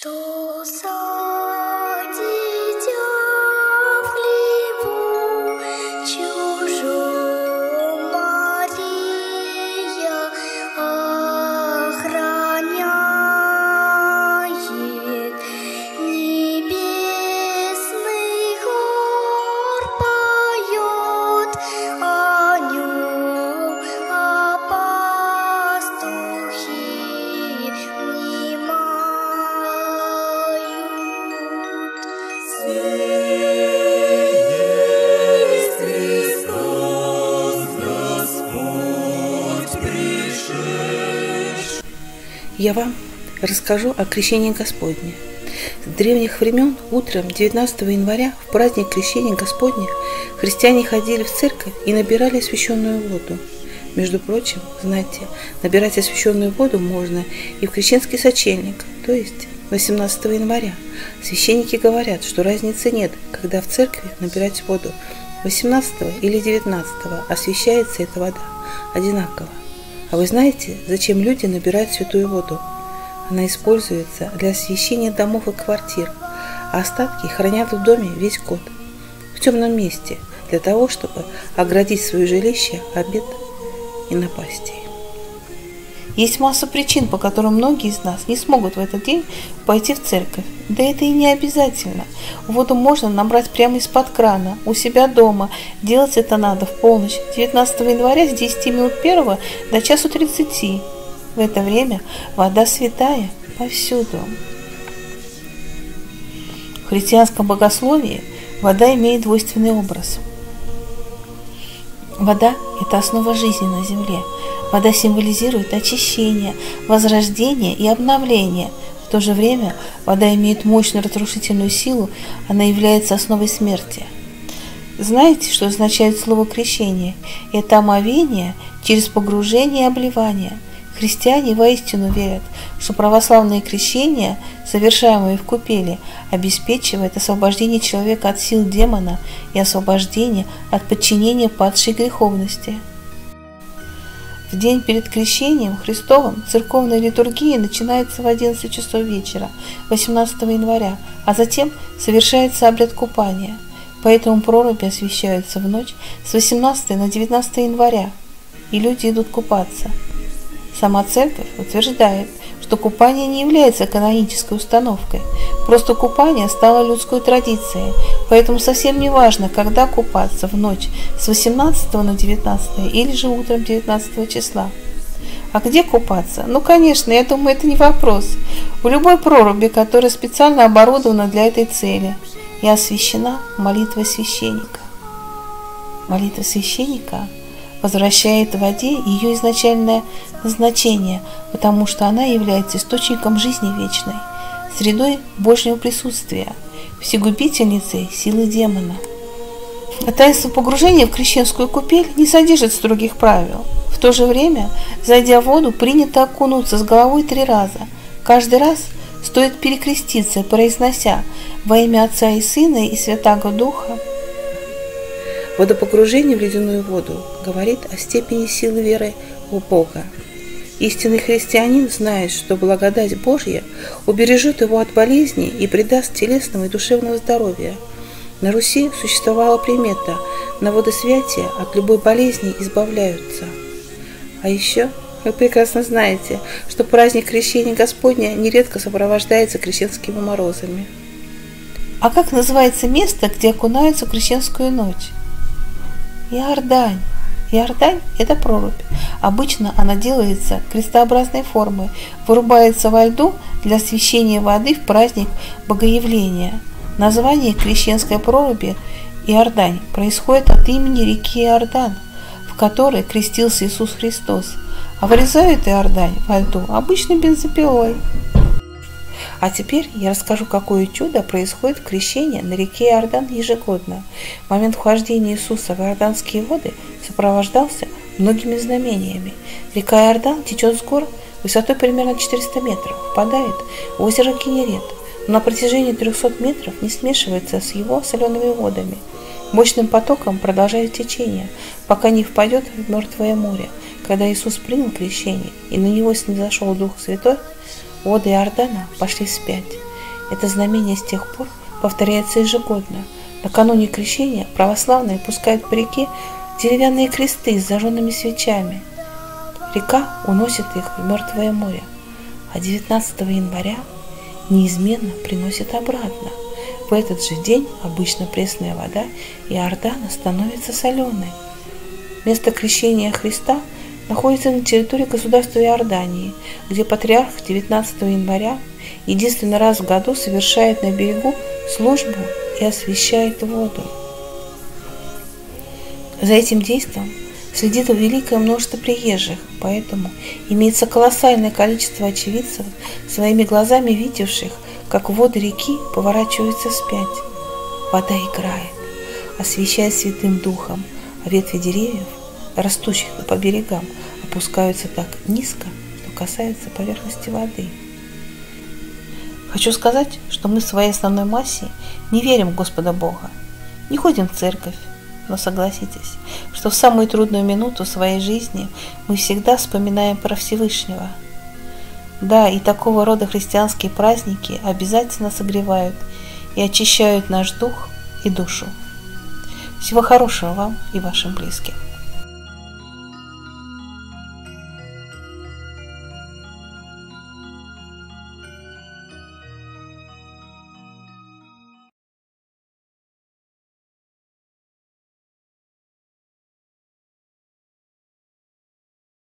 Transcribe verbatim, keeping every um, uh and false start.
Что за дитя в хлеву чужом Мария охраняет, небесный хор поет о нем, а пастухи Я вам расскажу о крещении Господне. С древних времен утром девятнадцатого января в праздник крещения Господня христиане ходили в церковь и набирали освященную воду. Между прочим, знаете, набирать освященную воду можно и в крещенский сочельник, то есть восемнадцатого января. Священники говорят, что разницы нет, когда в церкви набирать воду восемнадцатого или девятнадцатого, освящается эта вода одинаково. А вы знаете, зачем люди набирают святую воду? Она используется для освящения домов и квартир, а остатки хранят в доме весь год, в темном месте, для того, чтобы оградить свое жилище от бед и напастей. Есть масса причин, по которым многие из нас не смогут в этот день пойти в церковь. Да это и не обязательно. Воду можно набрать прямо из-под крана, у себя дома. Делать это надо в полночь, девятнадцатого января с десяти минут первого до часу тридцати. В это время вода святая повсюду. В христианском богословии вода имеет двойственный образ. Вода – это основа жизни на земле. Вода символизирует очищение, возрождение и обновление. В то же время вода имеет мощную разрушительную силу, она является основой смерти. Знаете, что означает слово крещение? Это омовение через погружение и обливание. Христиане воистину верят, что православное крещение, совершаемое в купели, обеспечивает освобождение человека от сил демона и освобождение от подчинения падшей греховности. В день перед крещением Христовым церковная литургия начинается в одиннадцать часов вечера, восемнадцатого января, а затем совершается обряд купания. Поэтому проруби освящаются в ночь с восемнадцатого на девятнадцатое января, и люди идут купаться. Сама церковь утверждает, что купание не является канонической установкой, просто купание стало людской традицией, поэтому совсем не важно, когда купаться в ночь с восемнадцатого на девятнадцатое или же утром девятнадцатого числа. А где купаться? Ну, конечно, я думаю, это не вопрос. В любой проруби, которая специально оборудована для этой цели и освящена молитвой священника. Молитва священника возвращает в воде ее изначальное назначение, потому что она является источником жизни вечной, средой Божьего присутствия, всегубительницей силы демона. Таинство погружения в крещенскую купель не содержит строгих правил. В то же время, зайдя в воду, принято окунуться с головой три раза. Каждый раз стоит перекреститься, произнося во имя Отца и Сына и Святаго Духа. Водопогружение в ледяную воду говорит о степени силы веры в Бога. Истинный христианин знает, что благодать Божья убережет его от болезней и придаст телесного и душевного здоровья. На Руси существовала примета: на водосвятие от любой болезни избавляются. А еще вы прекрасно знаете, что праздник крещения Господня нередко сопровождается крещенскими морозами. А как называется место, где окунаются в крещенскую ночь? Иордань. Иордань – это прорубь. Обычно она делается крестообразной формы, вырубается во льду для освящения воды в праздник Богоявления. Название крещенской проруби Иордань происходит от имени реки Иордан, в которой крестился Иисус Христос, а вырезают Иордань во льду обычной бензопилой. А теперь я расскажу, какое чудо происходит в крещении на реке Иордан ежегодно. Момент вхождения Иисуса в иорданские воды сопровождался многими знамениями. Река Иордан течет с гор высотой примерно четыреста метров, впадает в озеро Кенерет, но на протяжении трехсот метров не смешивается с его солеными водами. Мощным потоком продолжает течение, пока не впадет в Мертвое море. Когда Иисус принял крещение и на него снизошел Дух Святой, воды Иордана пошли вспять. Это знамение с тех пор повторяется ежегодно. Накануне крещения православные пускают по реке деревянные кресты с зажженными свечами. Река уносит их в Мертвое море, а девятнадцатого января неизменно приносит обратно. В этот же день обычно пресная вода Иордана становится соленой. Место крещения Христа находится на территории государства Иордании, где патриарх девятнадцатого января единственный раз в году совершает на берегу службу и освящает воду. За этим действом следит великое множество приезжих, поэтому имеется колоссальное количество очевидцев, своими глазами видевших, как воды реки поворачиваются вспять. Вода играет, освещая Святым Духом, а ветви деревьев, растущих по берегам, опускаются так низко, что касаются поверхности воды. Хочу сказать, что мы в своей основной массе не верим в Господа Бога, не ходим в церковь, но согласитесь, что в самую трудную минуту своей жизни мы всегда вспоминаем про Всевышнего. Да, и такого рода христианские праздники обязательно согревают и очищают наш дух и душу. Всего хорошего вам и вашим близким.